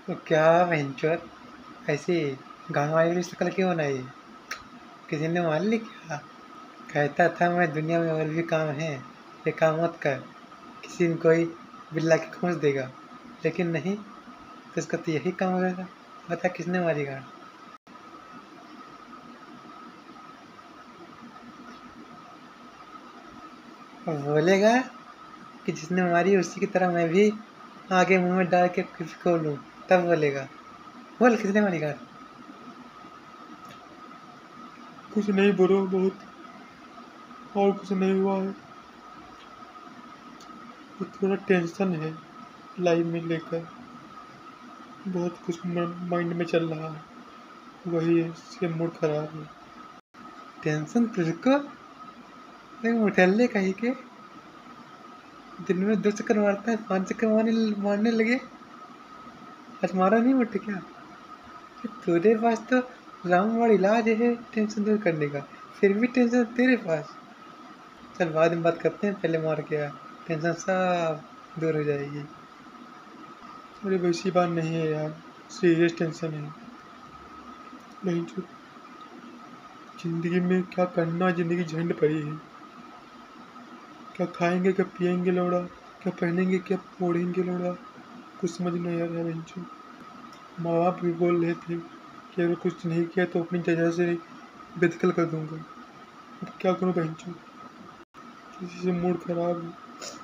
तो क्या भयंकर ऐसी गाँव वाली शक्ल क्यों बनाई? किसी ने मान ली क्या? कहता था मैं दुनिया में और भी काम है, ये काम मत कर, किसी ने कोई बिल्ला के खोज देगा। लेकिन नहीं, तो उसका तो यही काम होगा। बता किसने मारी गाड़? और बोलेगा कि जिसने मारी उसी की तरह मैं भी आगे मुंह में डाल के किसी को लूँ, तब बोलेगा। बोल किसने मारी गाड़? कुछ नहीं ब्रो, बहुत और कुछ नहीं हुआ है। वो थोड़ा टेंशन है लाइफ में लेकर, बहुत कुछ माइंड में चल रहा है, वही है, इससे मूड खराब है। टेंशन तुझको? मुठल्ले कहीं के दिन में 2 चक्कर मारता है, 5 चक्कर मारने लगे। आज मारा नहीं मुझे क्या? तेरे पास तो रामबाण इलाज है टेंशन दूर करने का, फिर भी टेंशन तेरे पास। चल बाद में बात करते हैं, पहले मार के आ, टेंशन सब दूर हो जाएगी। अरे वैसी बात नहीं है यार, सीरियस टेंशन है। नहीं जो जिंदगी में क्या करना, जिंदगी झंड पड़ी है। क्या खाएंगे, क्या पिएंगे लौड़ा, क्या पहनेंगे, क्या ओढ़ेंगे लौड़ा, कुछ समझ नहीं आ रहा है बच्चों। माँ बाप भी बोल रहे थे कि अगर कुछ नहीं किया तो अपनी जगह से बेदखल कर दूंगा। अब क्या करूँ बहनचोद, किसी से मूड खराब है।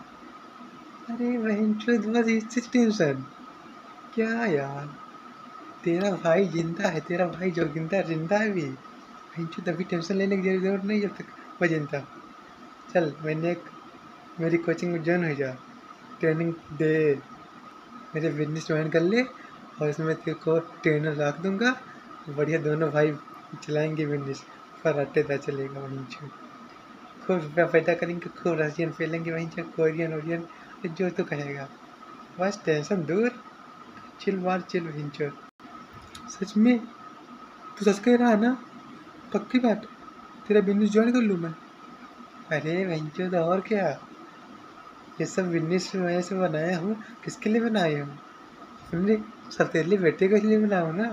अरे बहन चोद बस इससे टेंशन क्या यार? तेरा भाई जिंदा है, तेरा भाई जो जिंदा जिंदा है भी। बहन चोद अभी टेंशन लेने की जरूरत नहीं जब तक वो जिंदा। चल मेरी कोचिंग में ज्वाइन हो जा, ट्रेनिंग दे, मेरे बिजनेस ज्वाइन कर ले, और इसमें तेरे को ट्रेनर रख दूंगा। बढ़िया दोनों भाई चलाएंगे बिजनेस, पर अड्डेदार चलेगा वहीं से। खूब रुपया पैदा करेंगे, खूब रशियन फैलेंगे वहीं से, कोरियन ओरियन जो तो कहेगा। बस टेंशन दूर, चिल मार चिल वहीं से। सच में तू सच कह रहा है ना? पक्की बात? तेरा बिजनेस ज्वाइन कर लूँ मैं? अरे वहीं तो और क्या, ये सब बिजनेस मैं से बनाया हूँ। किसके लिए बनाया हूँ? हमने सब तेरे लिए, बेटे के लिए बनाया हूँ ना।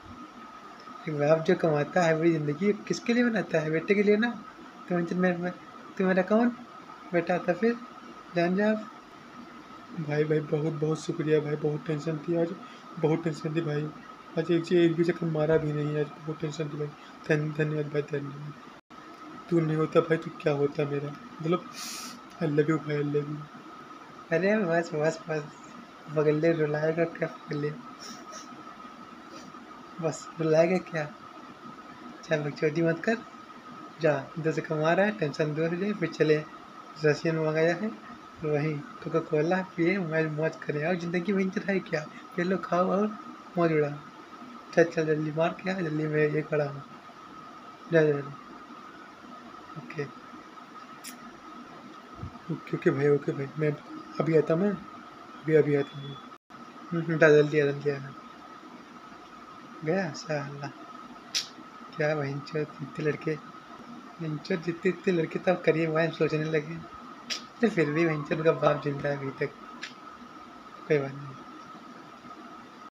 एक बाप जो कमाता है पूरी ज़िंदगी किसके लिए बनाता है? बेटे के लिए ना। तू मेरा कौन बेटा था फिर? जान जा आप। भाई भाई बहुत बहुत शुक्रिया भाई, बहुत टेंशन थी आज, बहुत टेंशन थी भाई। आज एक भी चक्कर मारा भी नहीं, आज बहुत टेंशन थी भाई। धन्यवाद भाई, धन्यवाद। तू नहीं होता भाई तो क्या होता मेरा, मतलब आई लव यू भाई, आई लव यू। अरे बस बस बस, पगले रुलाएगा क्या पगले? बस रुलाएगा क्या? चल बकचोदी मत कर, जा। इधर से कमा रहा है, टेंशन दूर हो जाए, फिर चले। रशियन मंगाया है, वहीं कोका कोला पिए, मौज मौज करें, और ज़िंदगी वहीं चल है क्या? ये लो खाओ और मौज उड़ाओ। चल चल जल्दी मार के आ, जल्दी मैं ये खड़ा हूँ। जा जा जल्दी। ओके ओके ओके भाई, ओके भाई, मैं अभी आता, मैं अभी अभी आता हूँ। जा जल्दी आ जल्दी आ। गया साला। क्या वहीं इतने लड़के, जितने इतने लड़के तब करिए वह सोचने लगे। तो फिर भी वहीं उनका बाप जिंदा है अभी तक। कोई बात नहीं।